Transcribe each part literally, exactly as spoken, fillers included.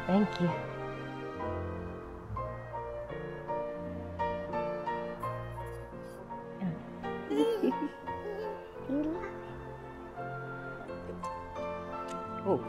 Thank you. Oh.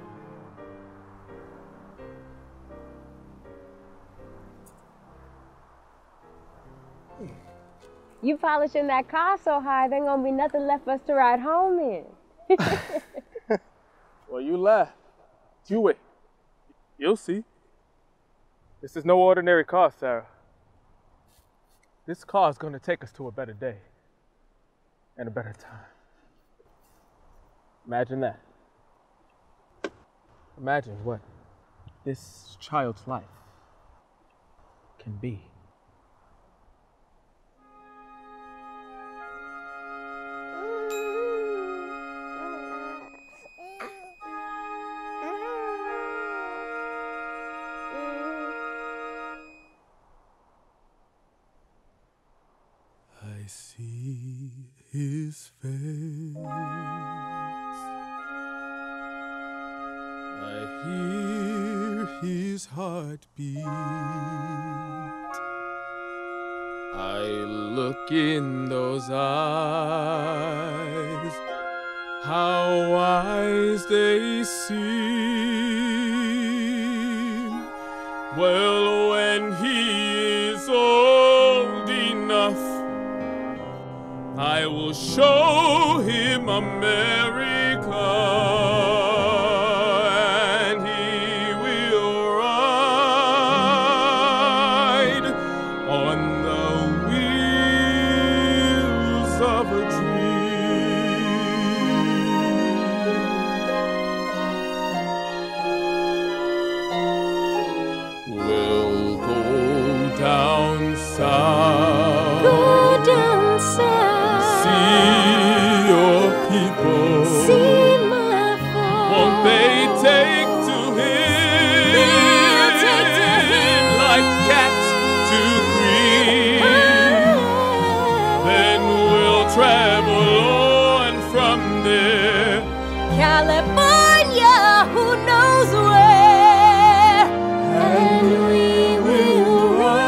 You polishing that car so hard, there ain't gonna be nothing left for us to ride home in. Well, you laugh. You wait. You'll see. This is no ordinary car, Sarah. This car is gonna take us to a better day and a better time. Imagine that. Imagine what this child's life can be. I see his face, I hear his heartbeat, I look in those eyes, how wise they seem. Well, when he is old enough, I will show him America, and he will ride on the wheels of a dream. We'll go down south. Go down south. See my folk. Won't they take to him? They'll take to him like cats to green. Oh. Then we'll travel on from there. California, who knows where? And we will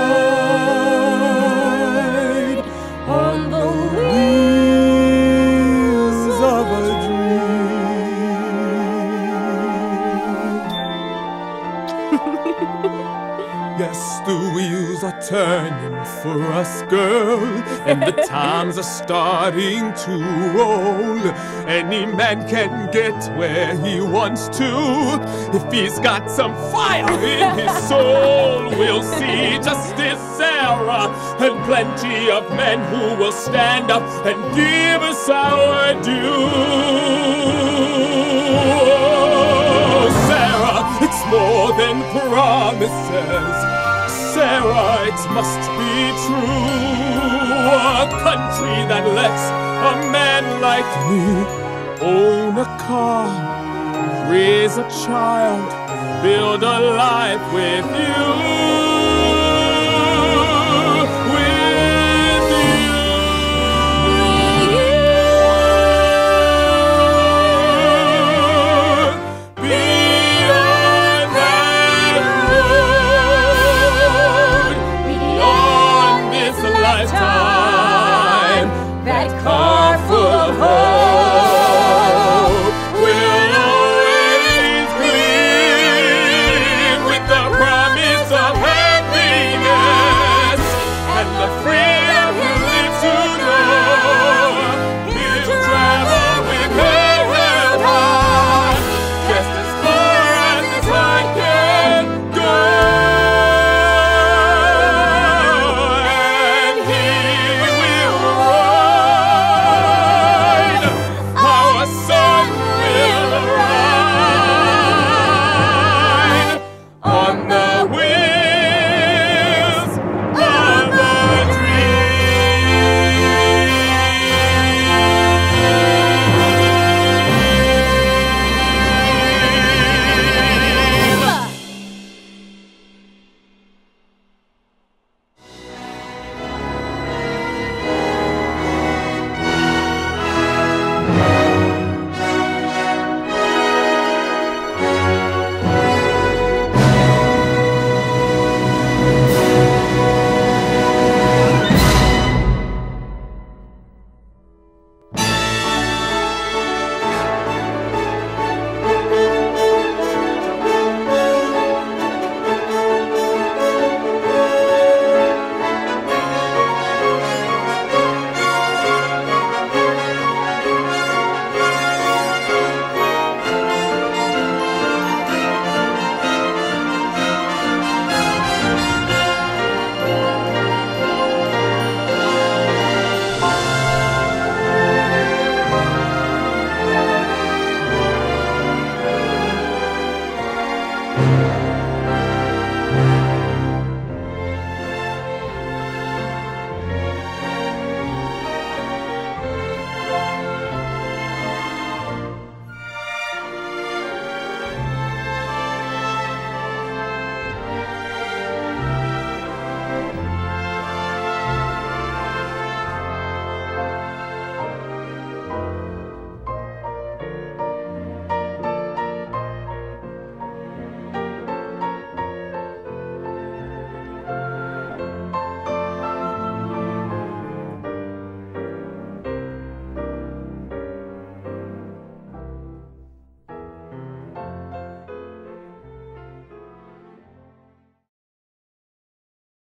ride on the wheels of a Yes, the wheels are turning for us, girl, and the times are starting to roll. Any man can get where he wants to if he's got some fire in his soul. We'll see Justice Sarah and plenty of men who will stand up and give us our due. Oh, Sarah, it's more than promises. Sarah, it must be true. A country that lets a man like me own a car, raise a child, build a life with you.